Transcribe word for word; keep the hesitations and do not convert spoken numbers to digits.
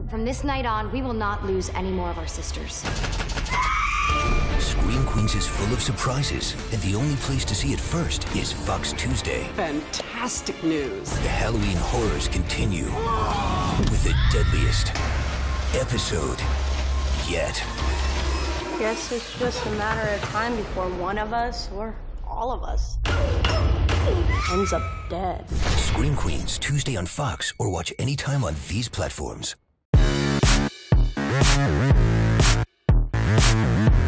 From this night on, we will not lose any more of our sisters. Scream Queens is full of surprises, and the only place to see it first is Fox Tuesday. Fantastic news. The Halloween horrors continue with the deadliest episode yet. Guess it's just a matter of time before one of us, or all of us, ends up dead. Scream Queens, Tuesday on Fox, or watch anytime on these platforms.